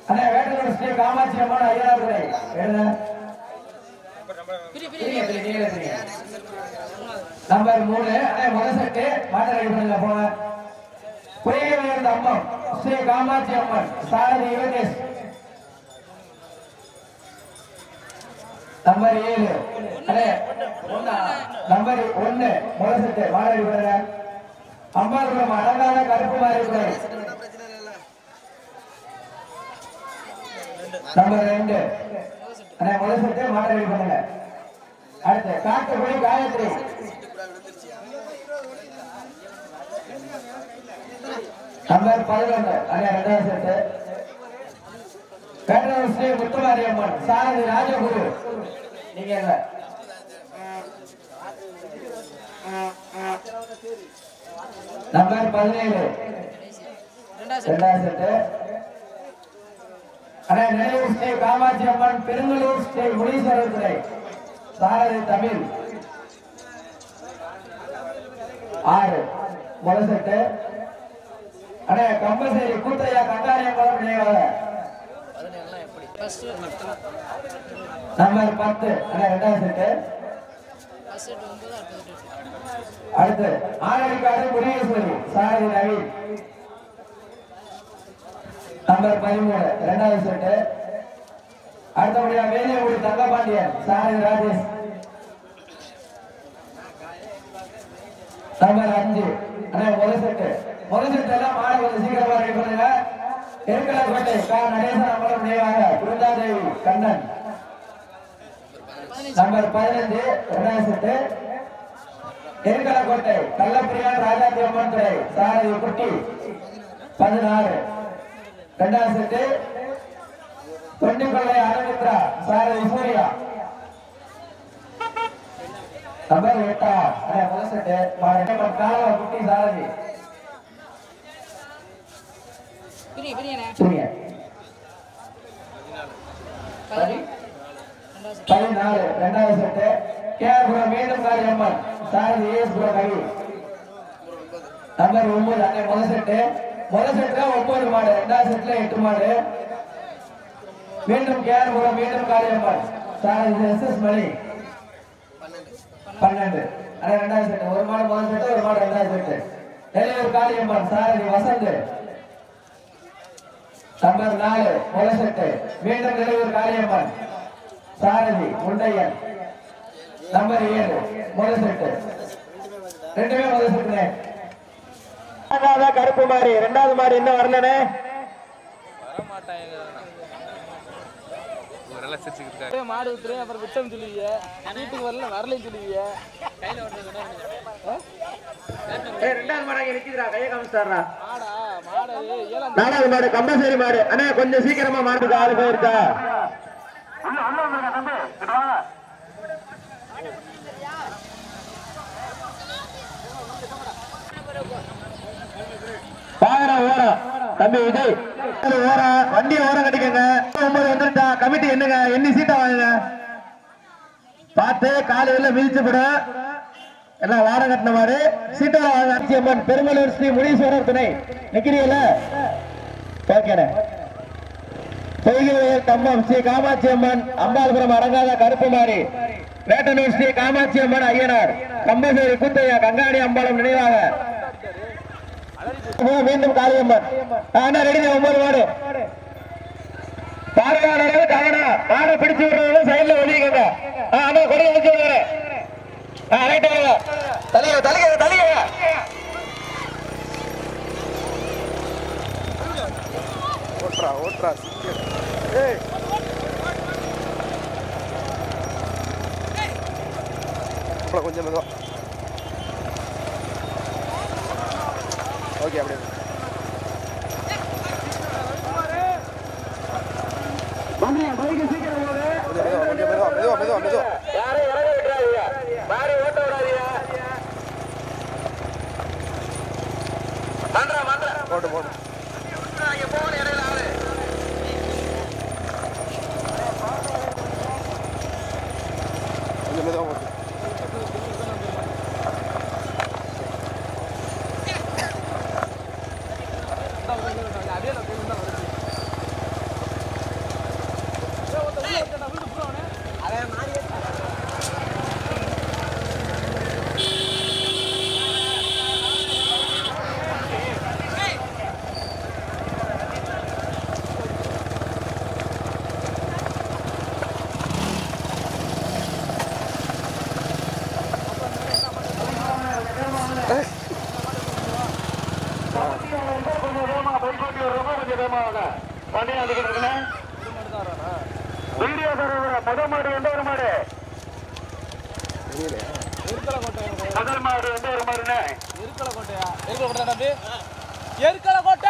அண்ணே வேட்டனூர் ஸ்ரீ காமாட்சி அம்மன் ஐயனார் துணை எழுத நம்பர் 3 அண்ணே முதல் செட்டு மாட்டை பண்ணுங்க போங்க. குறைந்த அம்மன் ஸ்ரீ காமாட்சி அம்மன் சாரதி யுவகேஷ் நம்பர் 7 அண்ணே நம்பர் 1 முதல் செட்டு மாட்டை பண்ணுங்க. அம்பாளுக்கு அழகான கருப்பு மாறி துணை நம்பர் 2 அண்ணே முதல் செட்டு மாட்டை பண்ணுங்க. அடுத்து காட்டுப்படி காயத்ரி நம்பர் 11 அண்ணே இரண்டாவது செட்டு. வேட்டனூர் ஸ்ரீ முத்துமாரியம்மன் சாரதி ராஜகுரு நீங்க என்ன நம்பர் 17 இரண்டாவது செட்டு. அண்ணே நெல்லூர் ஸ்ரீ காமாட்சி அம்மன் பெருங்கலூர் ஸ்ரீ முனீஸ்வரர் துணை சாரதி தமிழ் 6 முதல் செட்டு. அண்ணே கம்பசேரி கூத்தையா கங்காரியம்மன் நினைவாக நம்பர் 10 அண்ணே இரண்டாவது செட்டு. அடுத்து ஆனடிக்காடு முனீஸ்வரி சாரதி நவீன் நம்பர் 13 இரண்டாவது செட்டு. அடுத்தபடியா வேலையூர் தங்கபாண்டியன் சாரதி ராஜேஷ் நம்பர் 5 அண்ணே முதல் செட்டு. முதல் செட்டு எல்லாம் மாட கொஞ்சம் சீக்கிரமா ரெடி பண்ணுங்க. எருக்கலக்கோட்டை கா நடேசன் அம்மன் நினைவாக குருந்தாதேவி கண்ணன் நம்பர் 15 இரண்டாவது செட்டு. எருக்கலக்கோட்டை கள்ளப்பிரியா ராஜாத்தி அம்மன் துறை சாரதி குட்டி 16 இரண்டாவது செட்டு. தொண்டிக்கொள்ளை அரவித்ரா சாரதி சூர்யா நம்பர் 8 அண்ணே முதல் செட்டு காலவ குட்டி சாரதி 14 இரண்டாவது செட்டு. கேஆர்புரம் மீண்டும் காரியம்மன் சாரதி ஏஎஸ்புரம் கவி நம்பர் 9 அண்ணே முதல் செட்டு. முதல் செட்டுல 9 மாடு இரண்டாவது செட்டுல 8 மாடு. மீண்டும் கேஆர்புரம் மீண்டும் காரியம்மன் சாரதி எஸ்எஸ் மணி 12 அண்ணே இரண்டாவது செட்டு. ஒரு மாடு முதல் செட்டு ஒரு மாடு இரண்டாவது செட்டு. நெல்லூர் காரியம்மன் சாரதி வசந்த் நம்பர் 4 முதல் செட்டு. மீண்டும் நெல்லூர் காரியம்மன் சாரதி முண்டையன் நம்பர் 7 முதல் செட்டு. ரெண்டுமே முதல் செட்டுனே. கருப்பு மாறி இரண்டாவது மாறி இன்னும் வரலனே மாடு விட்டுரு அப்புறம் விட்டம் சொல்லுவீங்க வீட்டுக்கு வரலன்னு சொல்லுவீங்க. ரெண்டாவது மாடு நிக்குதுடா கையை காமிச்சாரா. நாலாவது மாடு கம்பசேரி மாடு அண்ணே கொஞ்சம் சீக்கிரமா மாட்டுக்கு ஆளு போயிருக்கா. தம்பி விஜய் வண்டியை ஓரம் கட்டிக்கங்க. 9 வந்துட்டா கமிட்டி என்னங்க எண்ணி சீட்டா வாங்குங்க பார்த்து காலையில மிதிச்சுப்படும் எல்லாம் வாரம் கட்டின மாதிரி சீட்டா வாங்க. பெருமலூர் ஸ்ரீ முனீஸ்வரர் துணை நிக்கிறீங்கள ஓகேண்ணே. பொய்கையில் கம்பம் ஸ்ரீ காமாட்சி அம்மன் அம்பாள்புரம் அடங்காத கருப்பு மாறி வேட்டனூர் ஸ்ரீ காமாட்சி அம்மன் ஐயனார் கம்பசேரி கூத்தையா கங்காணி அம்பாளம் நினைவாக மீண்டும் காளியம்மன் ரெடி 9 மாடு பார்வையாளர்கள் கவனா மாடை பிடிச்சு விடுறவங்க சைட்ல ஒதுக்கிங்க. ஆனா கொடி வச்சு விடுறேன் தலைங்க தலைங்க தலைங்க ஓட்ரா ஓட்ரா கொஞ்சம் மெதுவா ஓகே அப்படியே போட்டு போட்டு கொஞ்சம் மெதுவா போட்டு மாடு வந்துகிட்டு இருக்குண்ணே. வீடியோ முதல் மாடு எந்த ஒரு மாடு? முதல் மாடு எந்த ஒரு மாடுண்ணே? எருக்கலை கோட்டையா? எருக்கலை கோட்டை தம்பி, எருக்கலை கோட்டை.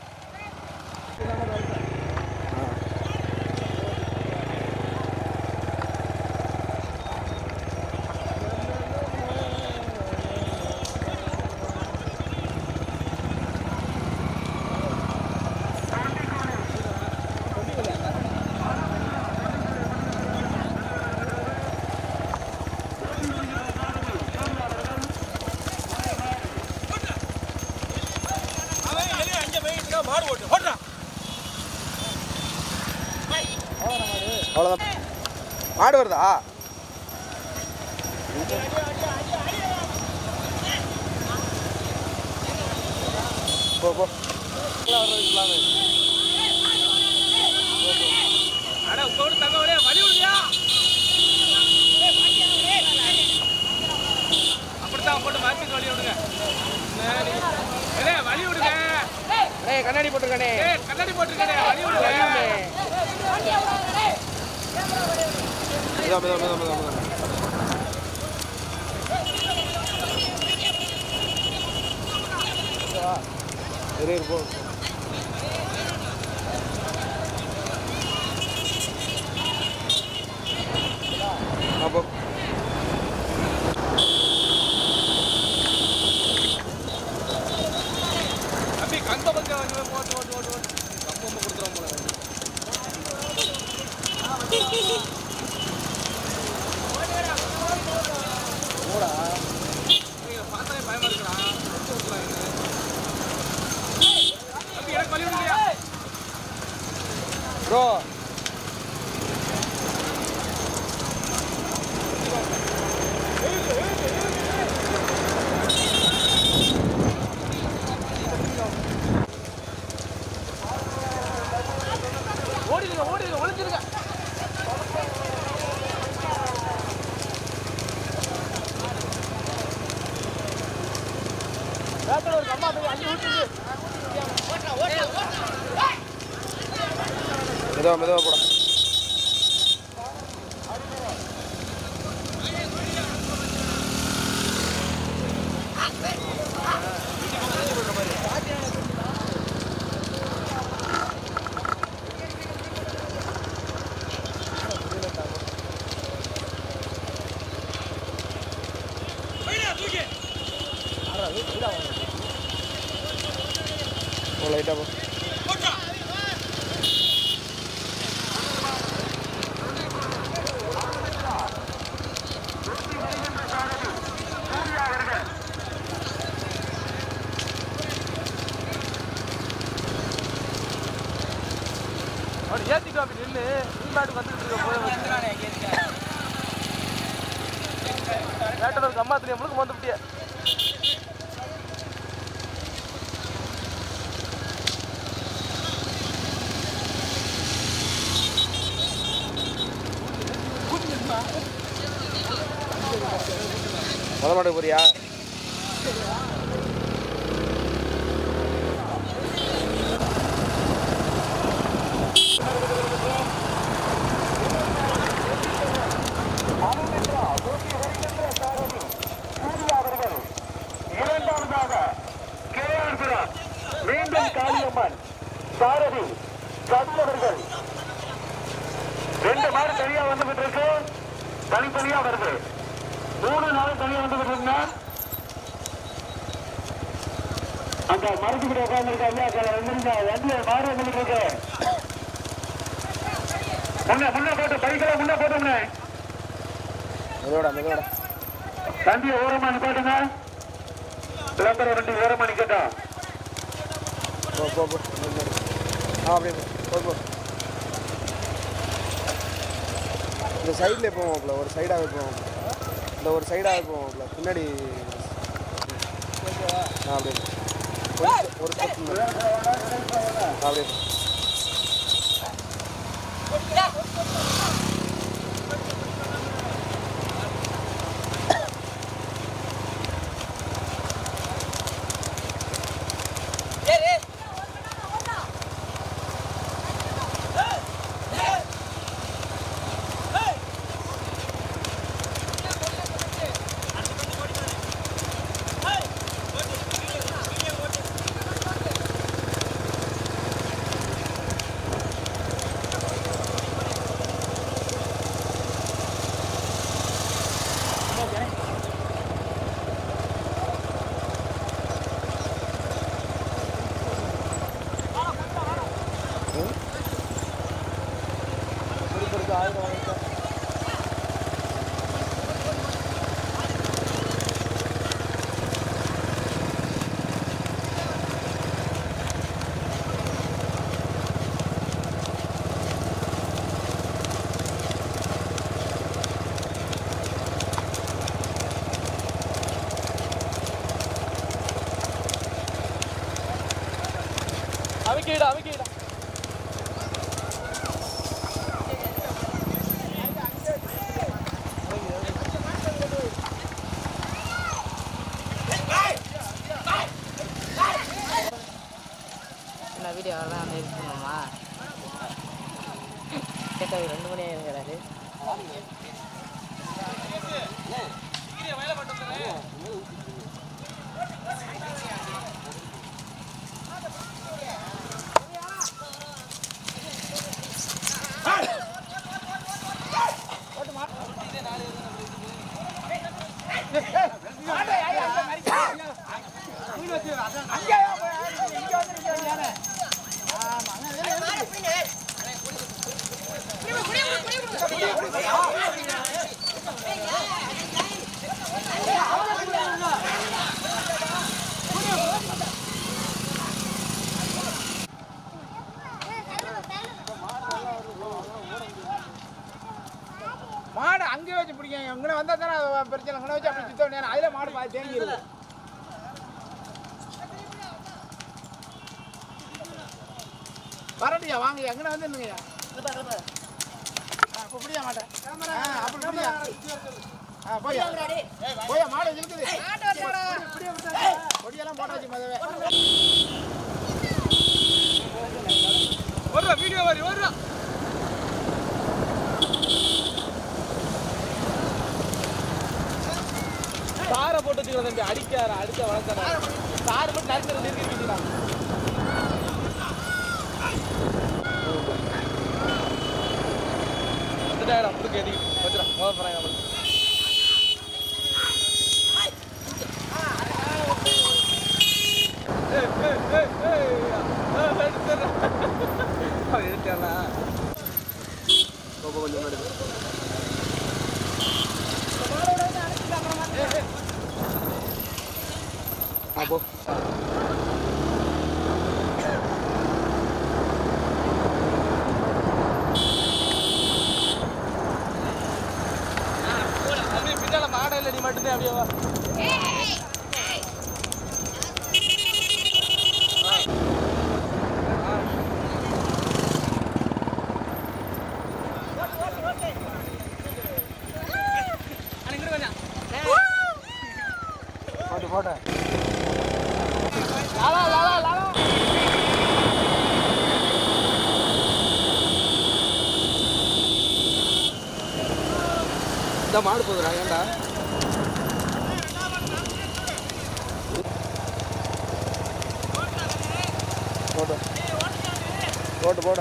அவ்வளோதான். மாடு வருதா? போ போ. அப்படித்தான் போட்டு மாற்றி வழி விடுங்க. வழி விடுங்க. கண்ணாடி போட்டிருக்கானே. கண்ணாடி போட்டிருக்கானே, வழி விடுங்க. அப்படி கந்த பக்கம் போட்டு ஓட்டு ஓட்டு ஓட்டு கம்பம் கொடுத்துருவோம் போல. பார்த்தாலே பயமா இருக்கலாம். எனக்கு வழி விடுங்க ப்ரோ. ஓடிடுங்க ஓடிடுங்க ஒளிஞ்சிருங்க. ஒரு கம்மா அஞ்சு ஊட்டிட்டு மெதுவா மெதுவா போட. லைட்டா போ. ஏத்திட்டு அப்படி நின்று நீ பாட்டு வந்துட்டு இருக்க போய் ஒரு கம்மாத்திலே முழுக்க வந்துட்டிய. மொதல் மாட்டுக்கு போறியா? மீண்டும் காளியம்மன் சாரதி சதுரவர்கள் 2 மாடு தனியா வந்துகிட்டு இருக்கு. தனித்தனியா வருது. 3 நாள் தனியா வந்துகிட்டு இருந்தா அந்த மரத்துக்கிட்ட உட்கார்ந்துருக்காங்க. வண்டியை மாடு வந்துகிட்டு இருக்கு. முன்ன போட்டு பைக்கெல்லாம் முன்ன போட்டோம்னே. மெதுவாடா மெதுவாடா. வண்டியை ஓரமா நிப்பாட்டுங்க. விளம்பர வண்டி ஓரமா நிக்கட்டா. போ போ போ. அப்படியே போ போ. இந்த சைட்ல போவோம்ல, ஒரு சைடாகவே போவோம். இந்த ஒரு சைடாகவே போவோம்ல, பின்னாடி அப்படியே ஒரு அப்படியே அவிக்கீடா அவிக்கீடா என்ன வீடியோ வரலாம் நிறுத்தணுமா கேட்டா 2 மணி ஆயிருங்கிறாரு மாடு அங்கே வச்சு பிடிக்கும் இங்கே வந்தால் தானே பிரச்சனை இங்கே வச்சு அப்படி சுத்த வேண்டிய அதில் மாடு பாதி தேங்கிடுது வரட்டியா வாங்கய்யா எங்கே வந்து இருந்துங்கய்யா இப்போ பிடிக்க மாட்டேன் அப்படி பிடியா போய்யா போய்யா மாடு இருக்குது கொடியெல்லாம் போட்டாச்சு மதவே வர்றா வீடியோ வரி வர்றா சாரை போட்டு வச்சுக்கிறேன் தம்பி அடிக்கார அடிக்க வளர்த்தாரா சாரை மட்டும் நறுக்கிறது நிறுத்திக்கிறா வந்துட்டாடா முடுக்க எதிக்கிட்டு வச்சுடா முதல் போறாங்க நம்மளுக்கு எடுத்தானா கொஞ்சம் அப்போ பின்னால மாடை இல்லை நீ மட்டும்தான் அப்படியே வா போட்டேன் இந்த மாடு போகுதுடா ஏன்டா போட்டு போட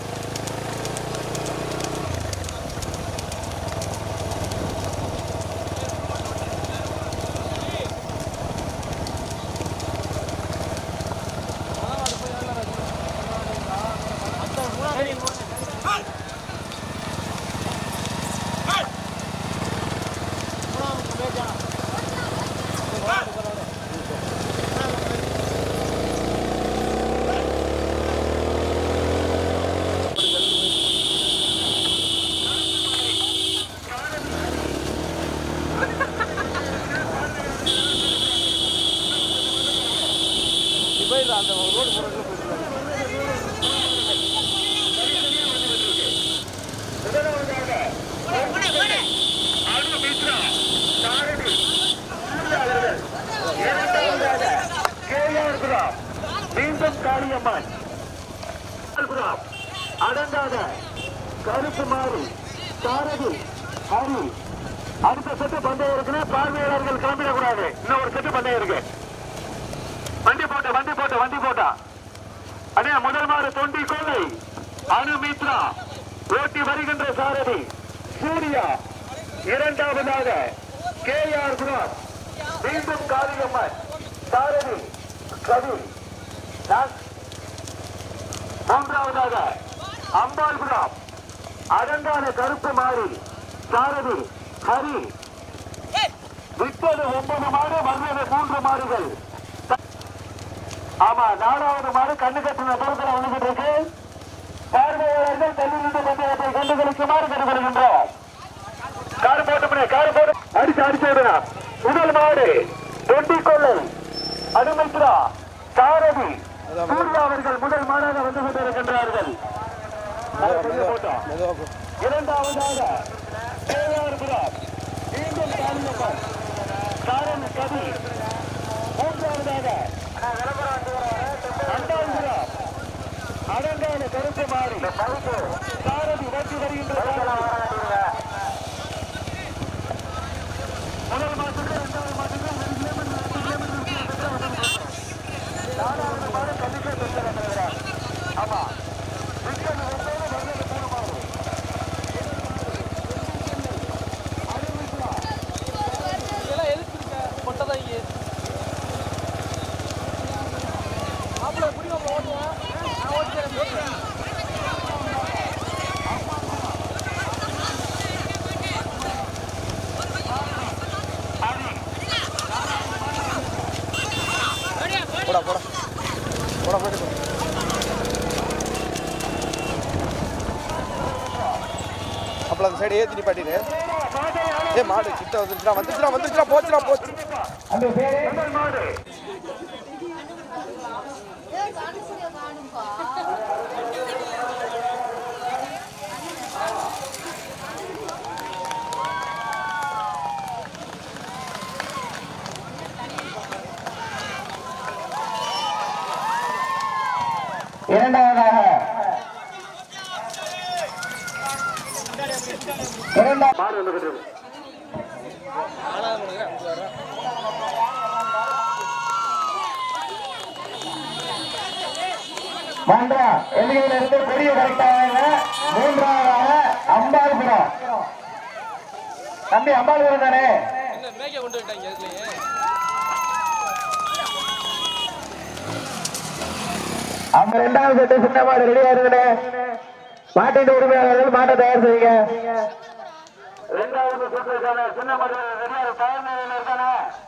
அந்த ரோடு போறதுல மீண்டும் காளியம்மன் அடங்காத கருப்பு மாறி சாரதி ஹரி அடுத்த செட்டு பந்தயம் இருக்குன்னா பார்வையாளர்கள் கிளம்பிடக்கூடாது. இன்னும் ஒரு செட்டு பந்தயம் இருக்கு. வண்டி போட்டா அண்ணே முதல் மாறு தொண்டி கோலை அனுமித்ரா ஓட்டி வருகின்ற சாரதி சூர்யா. இரண்டாவதாக KR குராப் மீண்டும் காளியம்மன் சாரதி கவி. மூன்றாவதாக அம்பாள் குராப் அடங்கான கருப்பு மாறி சாரதி ஹரி விட்டது 9 மாடு வந்தது 3 மாடுகள். ஆமா 4வது மாடு கண்ணு கட்டின தூரத்தில் வந்துகிட்டு இருக்கு. பார்வையாளர்கள் தள்ளிவிட்டு பந்தயத்தை கண்டுகளிக்குமாறு கண்டுகொள்கின்றார். கார் போட்டு அடிச்சு விடுங்க. முதல் மாடு தொட்டிக்கொள்ளை அனுமதிக்கிறா சாரதி சூர்யா அவர்கள் முதல் மாடாக வந்து கொண்டிருக்கின்றார்கள். இரண்டாவதாக மீண்டும் காலியப்பன் சாரன் கவி. மூன்றாவதாக அடங்கான கருத்து மாறி சாரதி வெற்றி வருகின்ற முதல் மாதத்துக்கு 2வது மாதத்துக்கு 4வது மாடு கண்டிப்பா பெற்றிருக்கிறார். ஆமா இதெல்லாம் எதுக்கு இருக்க பொட்டதான் இங்கே மாப்பிள்ள குடி மாப்பிள்ள ஓட்டுவேன். நான் ஓட்டுறேன். போடா போடா போடா போயிட்டு அப்பல அந்த சைடு ஏத்தி நிப்பாட்டிடு. மாடு கிட்ட வந்துச்சுடா போச்சு. அந்த பேரு மாடு இரண்டாவதாக மன்றா எல்லையில இருந்து பெரிய கரெக்டாக. மூன்றாவதாக அம்பாள்புரம். தம்பி அம்பாள்புரம் தானே மேய்க்க கொண்டு விட்டாங்க. அதுலயே அவங்க 2வது செட்டு சின்ன மாடு ரெடியா இருக்குனே. மாட்டின் உரிமையாளர்கள் மாட்டை தயார் செய்யுங்க. 2வது செட்டுக்கான சின்ன மாடு ரெடியா தயார் இருக்கானே.